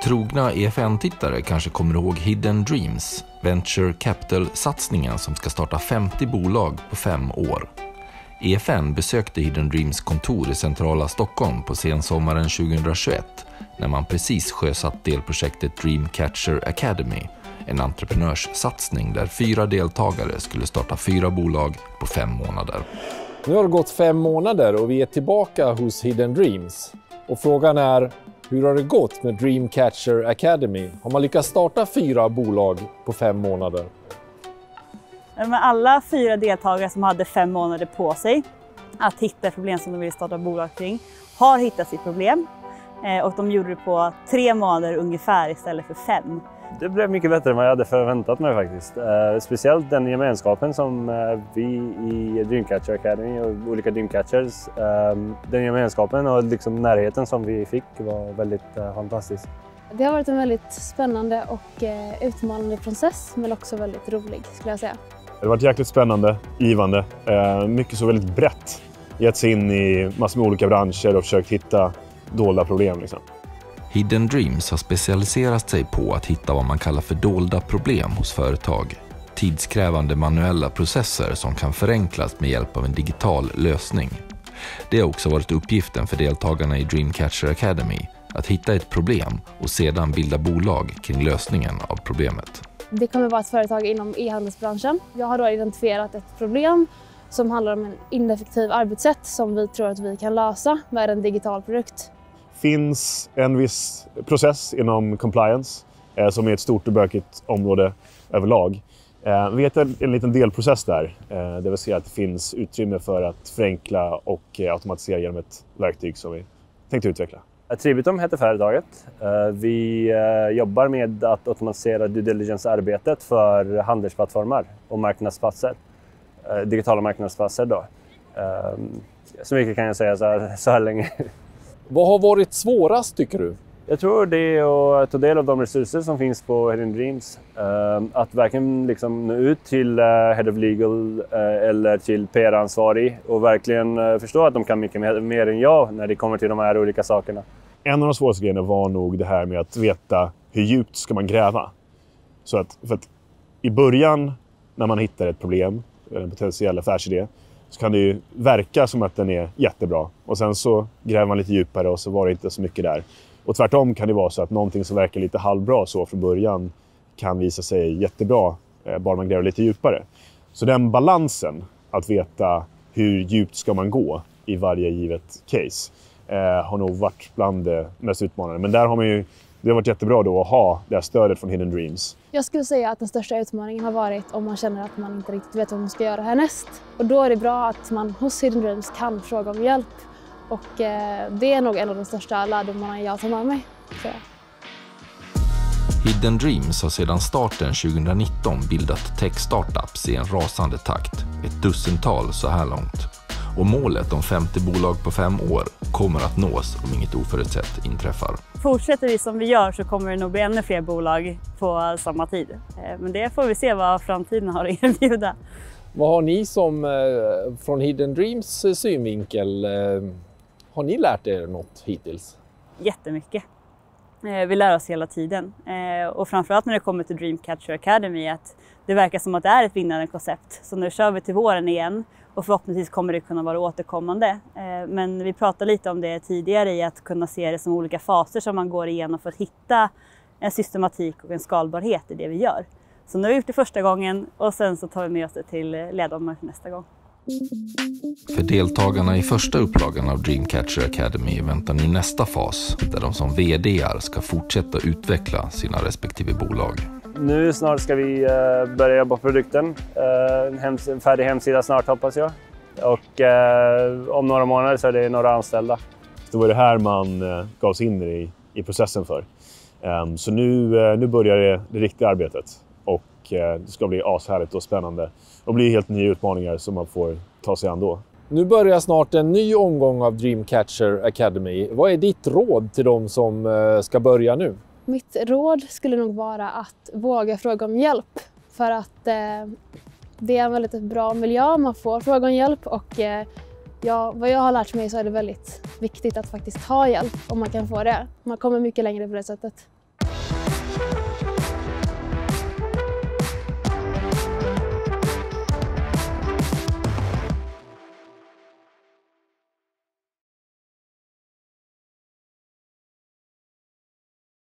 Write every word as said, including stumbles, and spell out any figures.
Trogna E F N-tittare kanske kommer ihåg Hidden Dreams, Venture Capital-satsningen som ska starta femtio bolag på fem år. E F N besökte Hidden Dreams kontor i centrala Stockholm på sensommaren tjugohundratjugoett när man precis sjösatt delprojektet Dreamcatcher Academy, en entreprenörssatsning där fyra deltagare skulle starta fyra bolag på fem månader. Nu har det gått fem månader och vi är tillbaka hos Hidden Dreams. Och frågan är, hur har det gått med Dreamcatcher Academy? Har man lyckats starta fyra bolag på fem månader? Men alla fyra deltagare som hade fem månader på sig att hitta problem som de vill starta bolag kring har hittat sitt problem. Och de gjorde det på tre månader ungefär istället för fem. Det blev mycket bättre än vad jag hade förväntat mig faktiskt. Eh, speciellt den gemenskapen som eh, vi i Dreamcatcher Academy och olika Dreamcatchers, eh, den gemenskapen och liksom närheten som vi fick var väldigt eh, fantastisk. Det har varit en väldigt spännande och eh, utmanande process, men också väldigt rolig skulle jag säga. Det har varit jäkligt spännande, givande, eh, mycket så väldigt brett. Gett sig in i massor med olika branscher och försökt hitta dolda problem liksom. Hidden Dreams har specialiserat sig på att hitta vad man kallar för dolda problem hos företag. Tidskrävande manuella processer som kan förenklas med hjälp av en digital lösning. Det har också varit uppgiften för deltagarna i Dreamcatcher Academy att hitta ett problem och sedan bilda bolag kring lösningen av problemet. Det kommer vara ett företag inom e-handelsbranschen. Jag har då identifierat ett problem som handlar om en ineffektiv arbetssätt som vi tror att vi kan lösa med en digital produkt. Finns en viss process inom compliance eh, som är ett stort och bökigt område överlag. Eh, vi vet en, en liten delprocess där, eh, det vill säga att det finns utrymme för att förenkla och eh, automatisera genom ett verktyg som vi tänkte utveckla. Attributum heter företaget. Eh, vi eh, jobbar med att automatisera due diligence-arbetet för handelsplattformar och marknadsplatser. Eh, digitala marknadsplatser då. Eh, så mycket kan jag säga så här, så här länge. Vad har varit svårast tycker du? Jag tror det är att ta del av de resurser som finns på Hidden Dreams. Att verkligen liksom nå ut till Head of Legal eller till P R-ansvarig och verkligen förstå att de kan mycket mer än jag när det kommer till de här olika sakerna. En av de svåraste grejerna var nog det här med att veta hur djupt ska man gräva. Så att, för att i början när man hittar ett problem, en potentiell affärsidé, så kan det ju verka som att den är jättebra. Och sen så gräver man lite djupare och så var det inte så mycket där. Och tvärtom kan det vara så att någonting som verkar lite halvbra så från början kan visa sig jättebra eh, bara man gräver lite djupare. Så den balansen, att veta hur djupt ska man gå i varje givet case, eh, har nog varit bland det mest utmanande. Men där har man ju, det har varit jättebra då att ha det här stödet från Hidden Dreams. Jag skulle säga att den största utmaningen har varit om man känner att man inte riktigt vet vad man ska göra härnäst. Och då är det bra att man hos Hidden Dreams kan fråga om hjälp. Och eh, det är nog en av de största lärdomarna jag tar med mig. Så. Hidden Dreams har sedan starten tjugohundranitton bildat tech-startups i en rasande takt, ett dussintal så här långt. Och målet om femtio bolag på fem år kommer att nås om inget oförutsett inträffar. Fortsätter vi som vi gör så kommer det nog bli ännu fler bolag på samma tid. Men det får vi se vad framtiden har att erbjuda. Vad har ni som från Hidden Dreams synvinkel, har ni lärt er något hittills? Jättemycket. Vi lär oss hela tiden. Och framförallt när det kommer till Dreamcatcher Academy att det verkar som att det är ett vinnande koncept. Så nu kör vi till våren igen. Och förhoppningsvis kommer det kunna vara återkommande. Men vi pratade lite om det tidigare i att kunna se det som olika faser som man går igenom för att hitta en systematik och en skalbarhet i det vi gör. Så nu har vi gjort det första gången och sen så tar vi med oss det till leddomar nästa gång. För deltagarna i första upplagan av Dreamcatcher Academy väntar nu nästa fas där de som vd:ar ska fortsätta utveckla sina respektive bolag. Nu snart ska vi börja jobba på produkten. En färdig hemsida snart hoppas jag. Och om några månader så är det några anställda. Det var det här man gav sig in i, i processen för. Så nu, nu börjar det, det riktiga arbetet. Och det ska bli ashärligt och spännande. Och bli helt nya utmaningar som man får ta sig an då. Nu börjar snart en ny omgång av Dreamcatcher Academy. Vad är ditt råd till de som ska börja nu? Mitt råd skulle nog vara att våga fråga om hjälp. För att eh, det är en väldigt bra miljö, man får fråga om hjälp. Och eh, ja, vad jag har lärt mig så är det väldigt viktigt att faktiskt ha hjälp om man kan få det. Man kommer mycket längre på det sättet. Dreams.